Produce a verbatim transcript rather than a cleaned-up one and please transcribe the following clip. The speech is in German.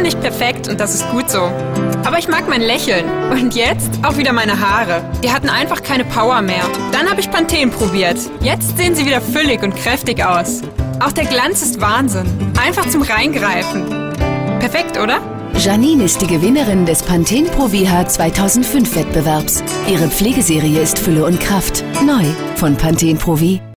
nicht perfekt und das ist gut so. Aber ich mag mein Lächeln. Und jetzt auch wieder meine Haare. Die hatten einfach keine Power mehr. Dann habe ich Pantene probiert. Jetzt sehen sie wieder füllig und kräftig aus. Auch der Glanz ist Wahnsinn. Einfach zum Reingreifen. Perfekt, oder? Janine ist die Gewinnerin des Pantene Pro V H zweitausendfünf Wettbewerbs. Ihre Pflegeserie ist Fülle und Kraft. Neu von Pantene Pro V.